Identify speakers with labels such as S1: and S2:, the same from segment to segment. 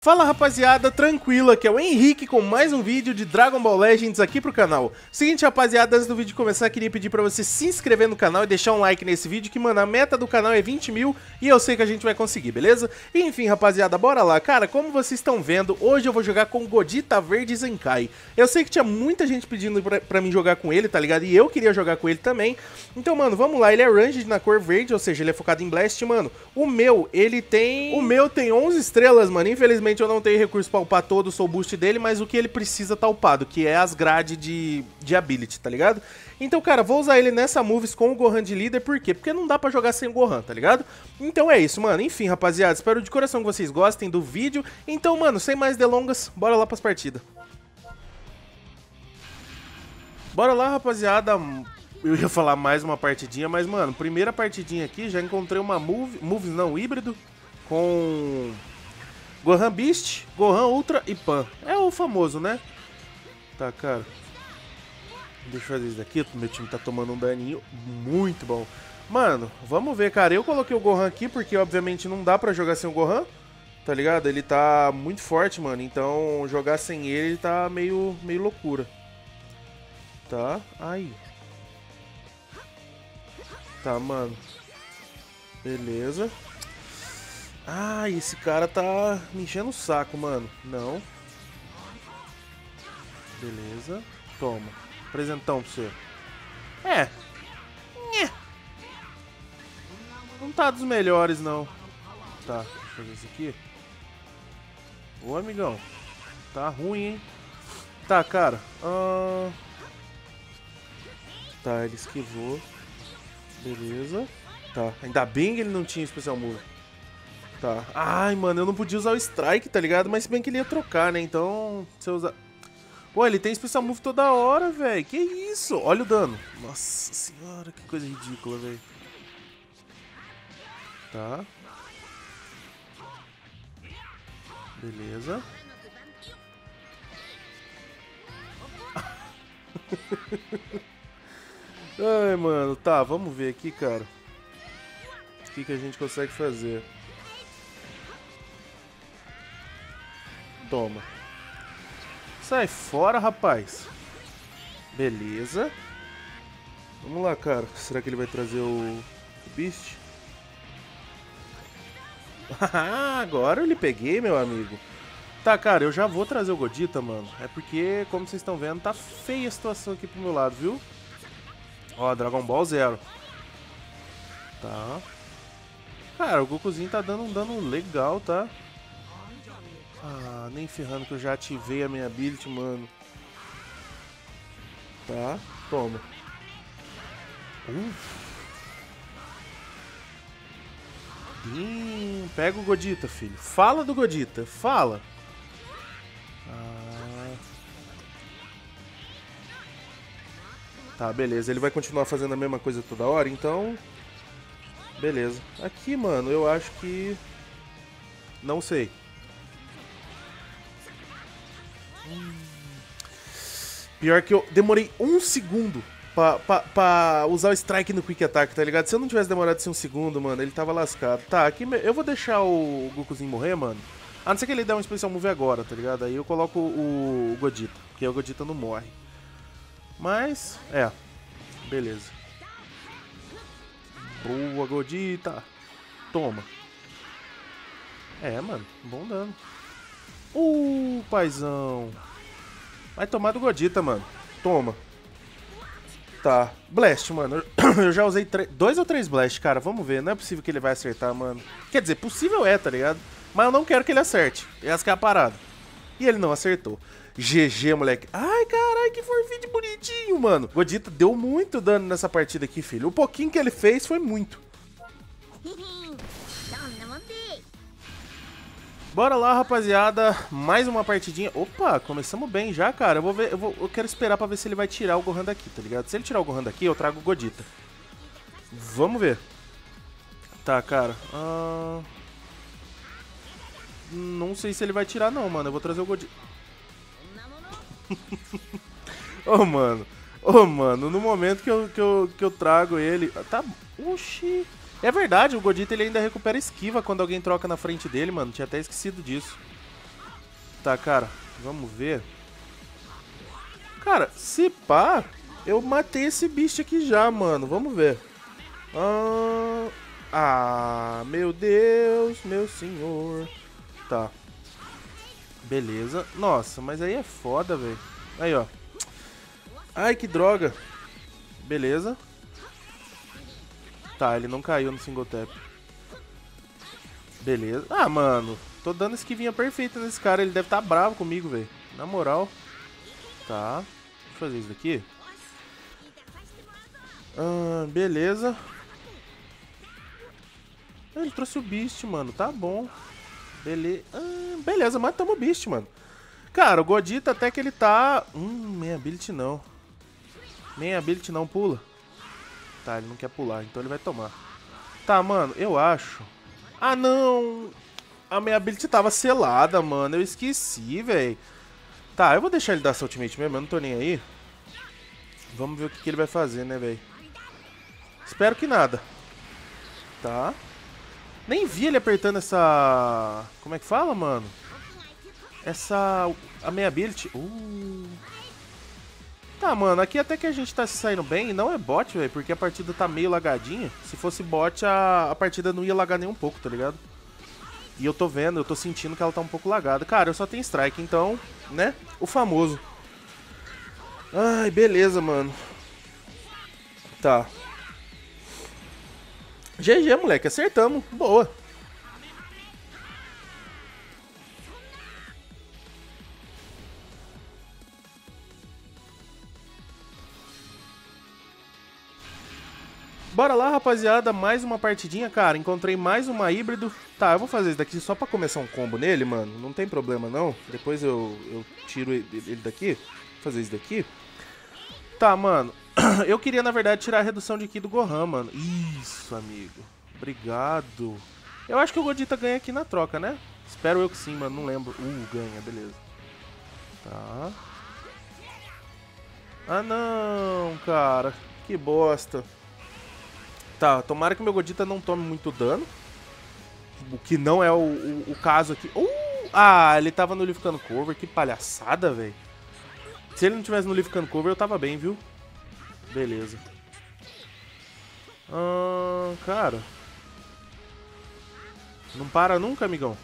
S1: Fala rapaziada, tranquilo, aqui é o Henrique com mais um vídeo de Dragon Ball Legends aqui pro canal. Seguinte rapaziada, antes do vídeo começar, queria pedir pra você se inscrever no canal e deixar um like nesse vídeo, que mano, a meta do canal é 20 mil e eu sei que a gente vai conseguir, beleza? E, enfim rapaziada, bora lá. Cara, como vocês estão vendo, hoje eu vou jogar com Gogeta Verde Zenkai. Eu sei que tinha muita gente pedindo pra mim jogar com ele, tá ligado? E eu queria jogar com ele também. Então mano, vamos lá, ele é Ranged na cor verde, ou seja, ele é focado em Blast, mano. O meu tem 11 estrelas, mano, infelizmente eu não tenho recurso pra upar todo o boost dele, mas o que ele precisa tá upado, que é as grades de ability, tá ligado? Então, cara, vou usar ele nessa moves com o Gohan de líder, por quê? Porque não dá pra jogar sem o Gohan, tá ligado? Então é isso, mano. Enfim, rapaziada, espero de coração que vocês gostem do vídeo. Então, mano, sem mais delongas, bora lá pras partidas. Bora lá, rapaziada. Eu ia falar mais uma partidinha, mas, mano, primeira partidinha aqui, já encontrei uma híbrido, com Gohan Beast, Gohan Ultra e Pan. É o famoso, né? Tá, cara. Deixa eu fazer isso daqui, meu time tá tomando um daninho muito bom. Mano, vamos ver, cara. Eu coloquei o Gohan aqui porque, obviamente, não dá pra jogar sem o Gohan, tá ligado? Ele tá muito forte, mano. Então, jogar sem ele tá meio loucura. Tá, aí. Tá, mano. Beleza. Ah, esse cara tá me enchendo o saco, mano. Não. Beleza. Toma. Presentão pra você. É. Não tá dos melhores, não. Tá, deixa eu fazer isso aqui. Ô, amigão. Tá ruim, hein? Tá, cara. Tá, ele esquivou. Beleza. Tá, ainda bem que ele não tinha Special Move. Tá. Ai, mano, eu não podia usar o Strike, tá ligado? Mas se bem que ele ia trocar, né? Então, se eu usar... Pô, ele tem Special Move toda hora, velho. Que isso? Olha o dano. Nossa senhora, que coisa ridícula, velho. Tá. Beleza. Ai, mano. Tá, vamos ver aqui, cara. O que a gente consegue fazer. Toma. Sai fora, rapaz. Beleza. Vamos lá, cara. Será que ele vai trazer o Beast? Agora eu lhe peguei, meu amigo. Tá, cara, eu já vou trazer o Gogeta, mano. É porque, como vocês estão vendo, tá feia a situação aqui pro meu lado, viu? Ó, Dragon Ball Zero. Tá. Cara, o Gokuzinho tá dando um dano legal, tá? Ah, nem ferrando que eu já ativei a minha ability, mano. Tá, toma. Pega o Gogeta, filho. Fala do Gogeta, fala. Tá, beleza. Ele vai continuar fazendo a mesma coisa toda hora, então... Beleza. Aqui, mano, eu acho que... Não sei. Pior que eu demorei 1 segundo pra usar o Strike no Quick Attack, tá ligado? Se eu não tivesse demorado esse 1 segundo, mano, ele tava lascado. Tá, aqui eu vou deixar o Gokuzinho morrer, mano. A não ser que ele dê um Special Move agora, tá ligado? Aí eu coloco o Gogeta, porque o Gogeta não morre. Mas, beleza. Boa, Gogeta. Toma. É, mano, bom dano. Paizão. Vai tomar do Gogeta, mano. Toma. Tá. Blast, mano. Eu já usei 2 ou 3 Blast, cara. Vamos ver. Não é possível que ele vai acertar, mano. Quer dizer, possível é, tá ligado? Mas eu não quero que ele acerte. Essa que é a parada. E ele não acertou. GG, moleque. Ai, caralho, que forfeit bonitinho, mano. Gogeta deu muito dano nessa partida aqui, filho. O pouquinho que ele fez foi muito. Bora lá, rapaziada. Mais uma partidinha. Opa, começamos bem já, cara. Eu quero esperar pra ver se ele vai tirar o Gohan daqui, tá ligado? Se ele tirar o Gohan daqui, eu trago o Gogeta. Vamos ver. Tá, cara. Não sei se ele vai tirar, não, mano. Eu vou trazer o Gogeta. Ô, mano. No momento que eu trago ele... Tá... Oxi... É verdade, o Gogeta ele ainda recupera esquiva quando alguém troca na frente dele, mano. Tinha até esquecido disso. Tá, cara, vamos ver. Cara, se pá, eu matei esse bicho aqui já, mano. Vamos ver. Meu Deus, meu senhor. Tá. Beleza. Nossa, mas aí é foda, velho. Aí, ó. Ai, que droga. Beleza. Tá, ele não caiu no single tap. Beleza. Ah, mano. Tô dando esquivinha perfeita nesse cara. Ele deve estar bravo comigo, velho. Na moral. Tá. Deixa eu fazer isso daqui. Beleza. Ele trouxe o Beast, mano. Tá bom. Beleza, matamos o Beast, mano. Cara, o Godita até que ele tá... main ability não. Main ability não, pula. Tá, ele não quer pular, então ele vai tomar. Tá, mano, eu acho... Ah, não! A minha ability tava selada, mano. Eu esqueci, velho. Tá, eu vou deixar ele dar essa ultimate mesmo, eu não tô nem aí. Vamos ver o que ele vai fazer, né, velho. Espero que nada. Tá. Nem vi ele apertando essa... Como é que fala, mano? A meia ability. Tá, mano, aqui até que a gente tá se saindo bem. E não é bot, velho, porque a partida tá meio lagadinha. Se fosse bot, a partida não ia lagar nem um pouco, tá ligado? E eu tô vendo, eu tô sentindo que ela tá um pouco lagada. Cara, eu só tenho strike, então, né? O famoso. Ai, beleza, mano. Tá. GG, moleque, acertamos. Boa. Bora lá, rapaziada, mais uma partidinha, cara. Encontrei mais uma híbrido. Tá, eu vou fazer isso daqui só pra começar um combo nele, mano. Não tem problema, não. Depois eu tiro ele daqui. Vou fazer isso daqui. Tá, mano. Eu queria, na verdade, tirar a redução de Ki do Gohan, mano. Isso, amigo. Obrigado. Eu acho que o Godita ganha aqui na troca, né? Espero eu que sim, mano. Não lembro. Ganha, beleza. Tá. Ah, não, cara. Que bosta. Tá, tomara que o meu Godita não tome muito dano. O que não é o caso aqui. Ele tava no Lificando Cover. Que palhaçada, velho. Se ele não tivesse no Lificando Cover, eu tava bem, viu? Beleza. Cara. Não para nunca, amigão.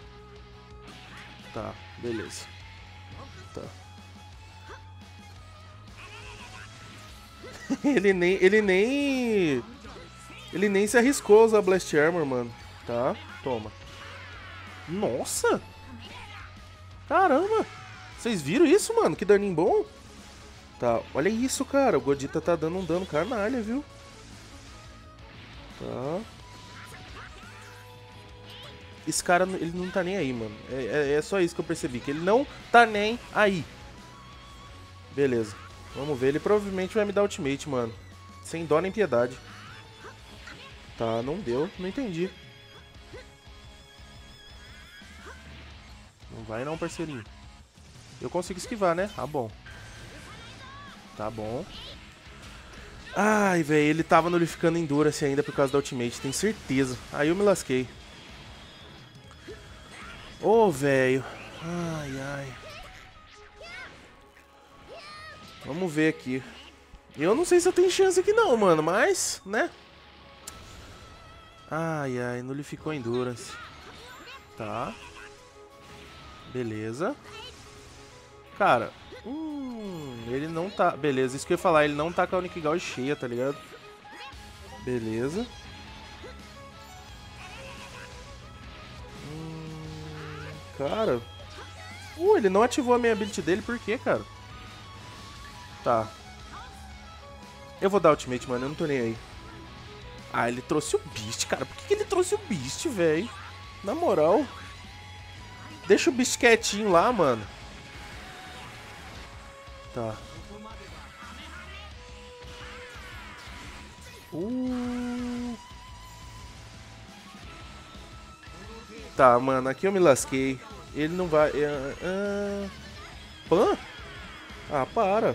S1: Tá, beleza. Tá. Ele nem se arriscou a usar Blast Armor, mano. Tá, toma. Nossa! Caramba! Vocês viram isso, mano? Que daninho bom. Tá, olha isso, cara. O Godita tá dando um dano canalha, viu? Tá. Esse cara, ele não tá nem aí, mano. É só isso que eu percebi, que ele não tá nem aí. Beleza. Vamos ver. Ele provavelmente vai me dar ultimate, mano. Sem dó nem piedade. Tá, não deu. Não entendi. Não vai não, parceirinho. Eu consigo esquivar, né? Ah, bom. Tá bom. Ai, velho. Ele tava nulificando Endurance ainda por causa da ultimate. Tenho certeza. Aí eu me lasquei. Velho. Ai. Vamos ver aqui. Eu não sei se eu tenho chance aqui não, mano. Mas, né? Ai. Nulificou Endurance. Tá. Beleza. Cara. Ele não tá... Beleza, isso que eu ia falar. Ele não tá com a Onikigal cheia, tá ligado? Beleza. Cara. Ele não ativou a minha ability dele. Por quê, cara? Tá. Eu vou dar ultimate, mano. Eu não tô nem aí. Ele trouxe o Beast, cara. Por que ele trouxe o Beast, velho? Na moral. Deixa o Beast quietinho lá, mano. Tá. Tá, mano. Aqui eu me lasquei. Ele não vai... Pan? Para.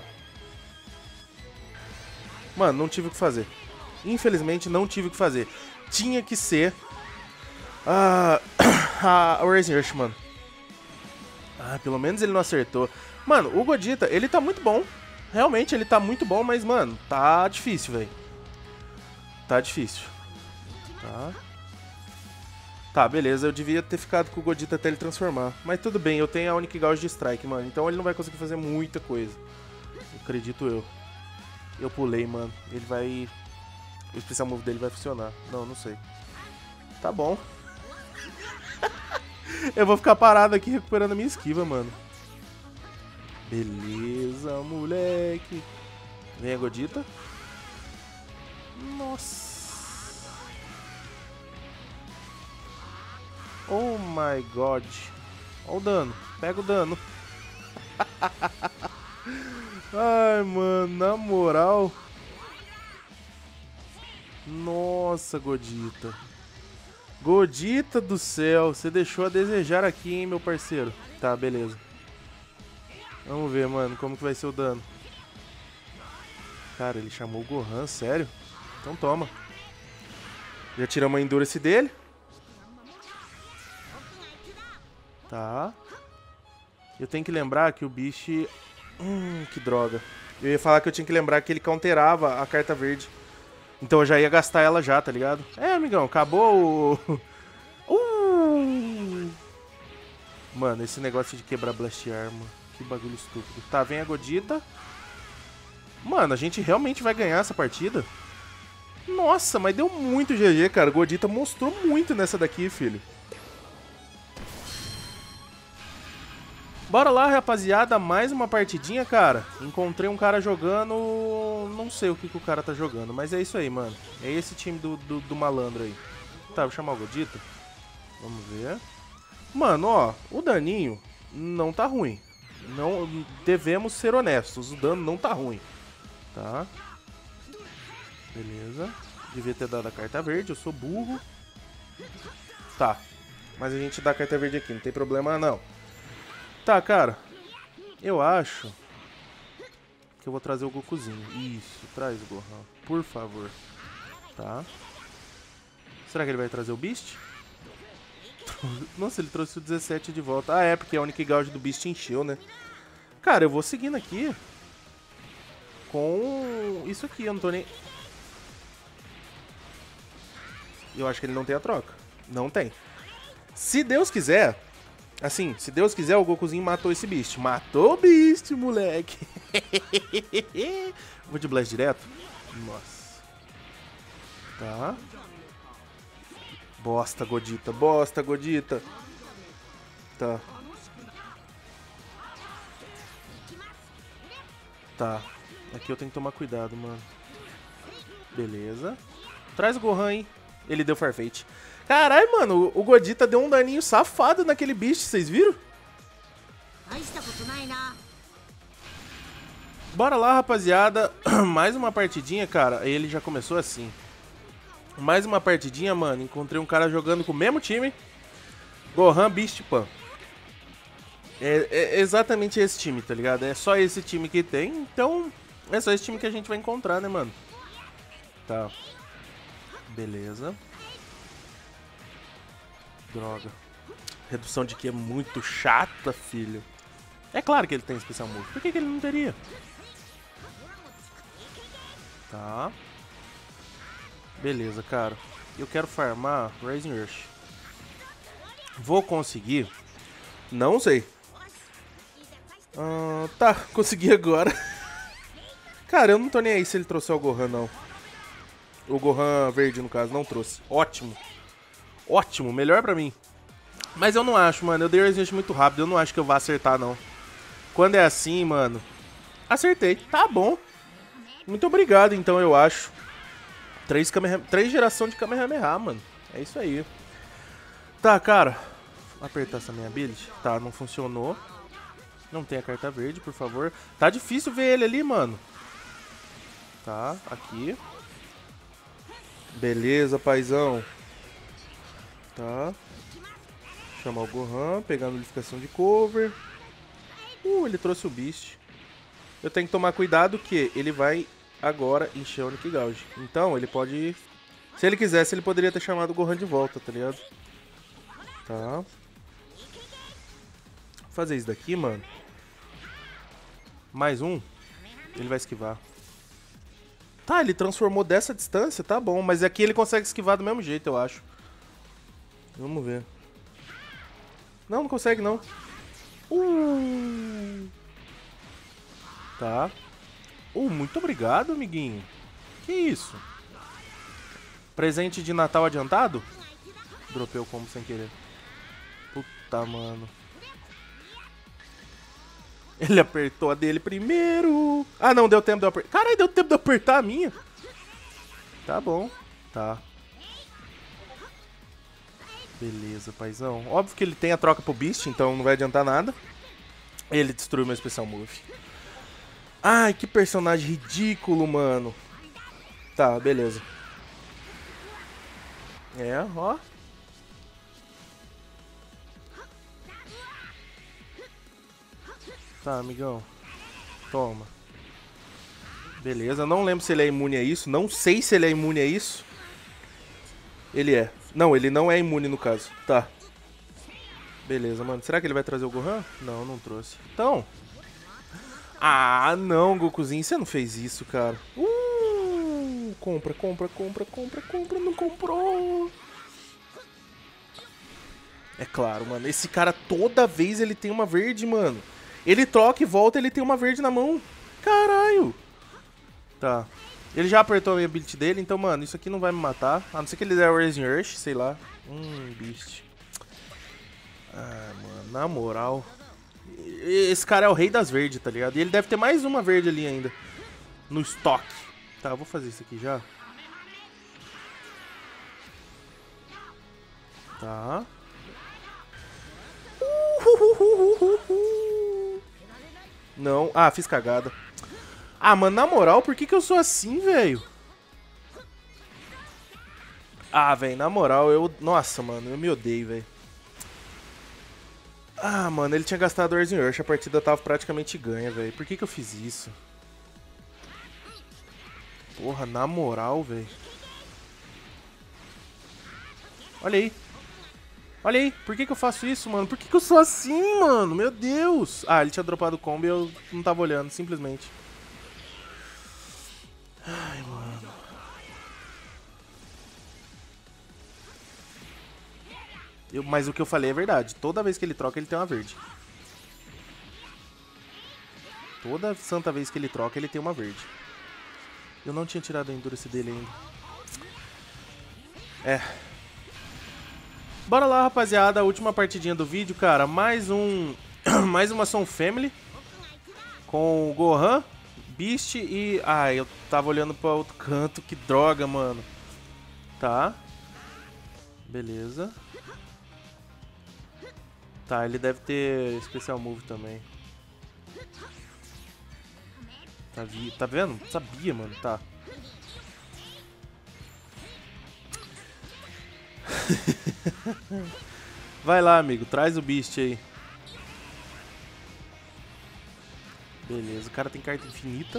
S1: Mano, não tive o que fazer. Infelizmente, não tive o que fazer. Tinha que ser... a Rising Rush, mano. Ah, pelo menos ele não acertou. Mano, o Godita, ele tá muito bom. Realmente, ele tá muito bom, mas, mano, tá difícil, velho. Tá difícil. Tá. Tá, beleza. Eu devia ter ficado com o Godita até ele transformar. Mas tudo bem, eu tenho a Unique Gauge de Strike, mano. Então ele não vai conseguir fazer muita coisa. Acredito eu. Eu pulei, mano. Ele vai... O especial move dele vai funcionar. Não, não sei. Tá bom. Eu vou ficar parado aqui recuperando a minha esquiva, mano. Beleza, moleque. Vem a Godita. Nossa. Oh my god. Olha o dano. Pega o dano. Ai, mano, na moral. Nossa, Godita. Godita do céu. Você deixou a desejar aqui, hein, meu parceiro. Tá, beleza. Vamos ver, mano, como que vai ser o dano. Cara, ele chamou o Gohan, sério? Então toma. Já tiramos a Endurance dele. Tá. Eu tenho que lembrar que o bicho... que droga. Eu ia falar que eu tinha que lembrar que ele counterava a carta verde. Então eu já ia gastar ela já, tá ligado? É, amigão, acabou o... Mano, esse negócio de quebrar Blast Arma. Que bagulho estúpido. Tá, vem a Godita. Mano, a gente realmente vai ganhar essa partida? Nossa, mas deu muito GG, cara. Godita mostrou muito nessa daqui, filho. Bora lá, rapaziada, mais uma partidinha, cara. Encontrei um cara jogando... Não sei o que o cara tá jogando, mas é isso aí, mano. É esse time do malandro aí. Tá, vou chamar o Godita. Vamos ver. Mano, ó, o daninho não tá ruim. Não, devemos ser honestos, o dano não tá ruim. Tá. Beleza. Devia ter dado a carta verde, eu sou burro. Tá. Mas a gente dá a carta verde aqui, não tem problema não. Tá, cara. Eu acho que eu vou trazer o Gokuzinho. Isso, traz o Gohan, por favor. Tá. Será que ele vai trazer o Beast? Nossa, ele trouxe o 17 de volta. Ah, é, porque a Unique Gauge do Beast encheu, né? Cara, eu vou seguindo aqui com isso aqui, eu não tô nem... Eu acho que ele não tem a troca. Não tem. Se Deus quiser... Assim, se Deus quiser, o Gokuzinho matou esse Beast. Matou o Beast, moleque. Vou de Blast direto? Nossa. Tá. Bosta, Godita. Bosta, Godita. Tá. Tá. Aqui eu tenho que tomar cuidado, mano. Beleza. Traz o Gohan, hein. Ele deu Farfetch. Caralho, mano, o Godita deu um daninho safado naquele bicho, vocês viram? Bora lá, rapaziada. Mais uma partidinha, cara. Ele já começou assim. Mais uma partidinha, mano. Encontrei um cara jogando com o mesmo time. Gohan, Beast, Pan. É exatamente esse time, tá ligado? É só esse time que tem. Então, é só esse time que a gente vai encontrar, né, mano? Tá. Beleza. Droga. Redução de Ki é muito chata, filho. É claro que ele tem especial move. Por que ele não teria? Tá. Beleza, cara. Eu quero farmar Rising Rush. Vou conseguir? Não sei. Tá, consegui agora. Cara, eu não tô nem aí se ele trouxer o Gohan, não. O Gohan verde, no caso, não trouxe. Ótimo. Ótimo, melhor pra mim. Mas eu não acho, mano. Eu dei o Rising Rush muito rápido. Eu não acho que eu vá acertar, não. Quando é assim, mano... Acertei. Tá bom. Muito obrigado, então, eu acho. 3 geração de Kamehameha, mano. É isso aí. Tá, cara. Vou apertar essa minha ability. Tá, não funcionou. Não tem a carta verde, por favor. Tá difícil ver ele ali, mano. Tá, aqui. Beleza, paizão. Tá. Chamar o Gohan, pegar a nulificação de cover. Ele trouxe o Beast. Eu tenho que tomar cuidado que ele vai agora encher o Unique Gauge. Então, ele pode... Se ele quisesse, ele poderia ter chamado o Gohan de volta, tá ligado? Tá. fazer isso daqui, mano. Mais um. Ele vai esquivar. Tá, ele transformou dessa distância, tá bom. Mas aqui ele consegue esquivar do mesmo jeito, eu acho. Vamos ver. Não, não consegue, não. Tá. Muito obrigado, amiguinho. Que isso? Presente de Natal adiantado? Dropei o combo sem querer. Puta, mano. Ele apertou a dele primeiro. Ah, não, deu tempo de eu apertar. Caralho, deu tempo de eu apertar a minha. Tá bom. Tá. Beleza, paizão. Óbvio que ele tem a troca pro Beast, então não vai adiantar nada. Ele destruiu meu Special Move. Ai, que personagem ridículo, mano. Tá, beleza. É, ó. Tá, amigão. Toma. Beleza, não lembro se ele é imune a isso. Não sei se ele é imune a isso. Ele é. Não, ele não é imune no caso. Tá. Beleza, mano. Será que ele vai trazer o Gohan? Não, não trouxe. Então. Ah, não, Gokuzinho. Você não fez isso, cara. Compra, compra, compra, compra, compra. Não comprou. É claro, mano. Esse cara toda vez ele tem uma verde, mano. Ele troca e volta, ele tem uma verde na mão. Caralho. Tá. Ele já apertou a ability dele, então, mano, isso aqui não vai me matar. A não ser que ele der o Rising Earth, sei lá. Beast. Ah, mano, na moral. Esse cara é o rei das verdes, tá ligado? E ele deve ter mais uma verde ali ainda. No estoque. Tá, eu vou fazer isso aqui já. Tá. Não. Ah, fiz cagada. Ah, mano, na moral, por que eu sou assim, velho? Ah, velho, na moral, eu... Nossa, mano, eu me odeio, velho. Ah, mano, ele tinha gastado o Rising Earth, a partida tava praticamente ganha, velho. Por que eu fiz isso? Porra, na moral, velho. Olha aí. Olha aí, por que eu faço isso, mano? Por que eu sou assim, mano? Meu Deus. Ah, ele tinha dropado o combo e eu não tava olhando, simplesmente. Ai, mano. Mas o que eu falei é verdade. Toda vez que ele troca, ele tem uma verde. Toda santa vez que ele troca, ele tem uma verde. Eu não tinha tirado a Endurance dele ainda. É. Bora lá, rapaziada. A última partidinha do vídeo, cara. Mais uma Son Family. Com o Gohan, Beast e... Ah, eu tava olhando pra outro canto. Que droga, mano. Tá. Beleza. Tá, ele deve ter Special Move também. Tá vendo? Sabia, mano. Tá. Vai lá, amigo. Traz o Beast aí. Beleza. O cara tem carta infinita.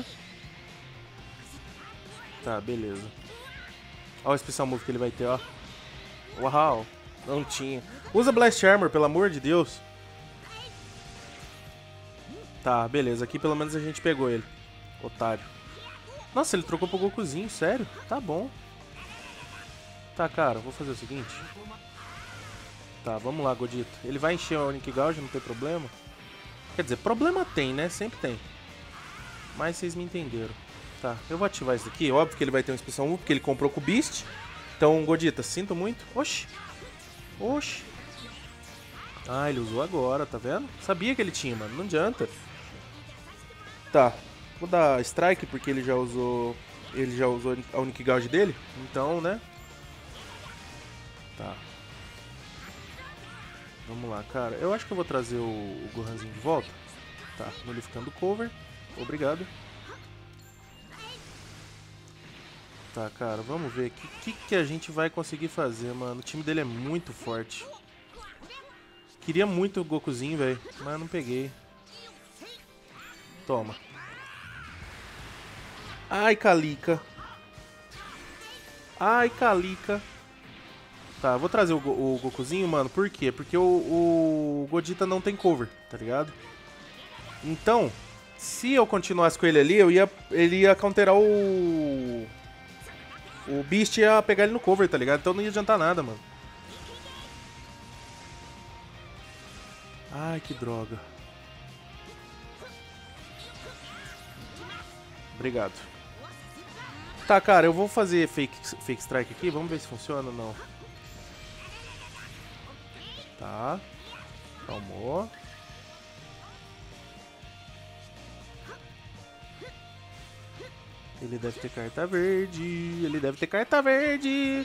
S1: Tá, beleza. Olha o Special Move que ele vai ter, ó. Uau. Não tinha. Usa Blast Armor, pelo amor de Deus. Tá, beleza. Aqui pelo menos a gente pegou ele. Otário. Nossa, ele trocou pro Gokuzinho, sério? Tá bom. Tá, cara, vou fazer o seguinte. Tá, vamos lá, Godito. Ele vai encher o Onic Gauge, não tem problema. Quer dizer, problema tem, né? Sempre tem. Mas vocês me entenderam. Tá, eu vou ativar isso daqui. Óbvio que ele vai ter um Special Move, porque ele comprou com o Beast. Então, Godita, sinto muito. Oxi. Oxi. Ah, ele usou agora, tá vendo? Sabia que ele tinha, mano. Não adianta. Tá. Vou dar Strike, porque ele já usou... Ele já usou a Onic Gauge dele. Então, né? Tá. Vamos lá, cara. Eu acho que eu vou trazer o Gohanzinho de volta. Tá, nulificando o cover. Obrigado. Tá, cara, vamos ver o que a gente vai conseguir fazer, mano. O time dele é muito forte. Queria muito o Gokuzinho, velho, mas não peguei. Toma. Ai, Calica. Ai, Calica. Tá, eu vou trazer o Gokuzinho, mano. Por quê? Porque o Godita não tem cover, tá ligado? Então, se eu continuasse com ele ali, ele ia counterar o Beast, ia pegar ele no cover, tá ligado? Então não ia adiantar nada, mano. Ai, que droga. Obrigado. Tá, cara, eu vou fazer fake strike aqui. Vamos ver se funciona ou não. Tá. Calmou. Ele deve ter carta verde. Ele deve ter carta verde.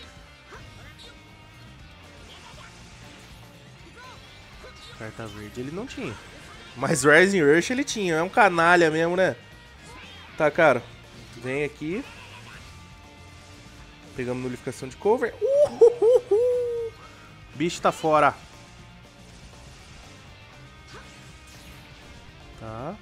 S1: Carta verde ele não tinha. Mas Rising Rush ele tinha. É um canalha mesmo, né? Tá, cara. Vem aqui. Pegamos nulificação de cover. Bicho tá fora. Tá.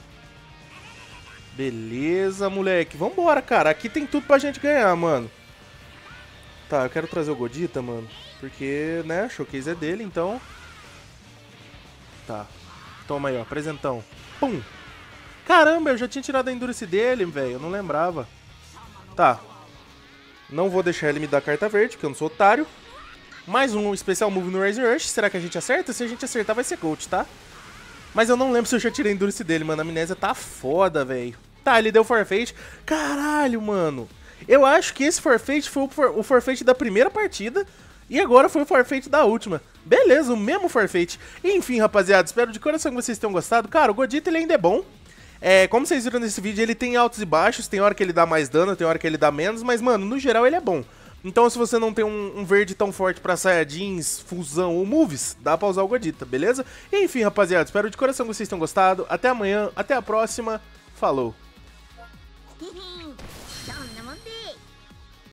S1: Beleza, moleque. Vambora, cara. Aqui tem tudo pra gente ganhar, mano. Tá, eu quero trazer o Godita, mano. Porque, né, showcase é dele, então... Tá. Toma aí, ó. Presentão. Pum. Caramba, eu já tinha tirado a Endurance dele, velho. Eu não lembrava. Tá. Não vou deixar ele me dar carta verde, porque eu não sou otário. Mais um especial move no Rising Rush. Será que a gente acerta? Se a gente acertar, vai ser Gold, tá? Mas eu não lembro se eu já tirei a Endurance dele, mano. A amnésia tá foda, velho. Tá, ele deu forfeit. Caralho, mano. Eu acho que esse forfeit foi o forfeit da primeira partida. E agora foi o forfeit da última. Beleza, o mesmo forfeit. Enfim, rapaziada, espero de coração que vocês tenham gostado. Cara, o Godita ele ainda é bom. Como vocês viram nesse vídeo, ele tem altos e baixos. Tem hora que ele dá mais dano, tem hora que ele dá menos. Mas, mano, no geral ele é bom. Então, se você não tem um verde tão forte pra Saiyajins, fusão ou moves, dá pra usar o Godita, beleza? Enfim, rapaziada, espero de coração que vocês tenham gostado. Até amanhã, até a próxima. Falou!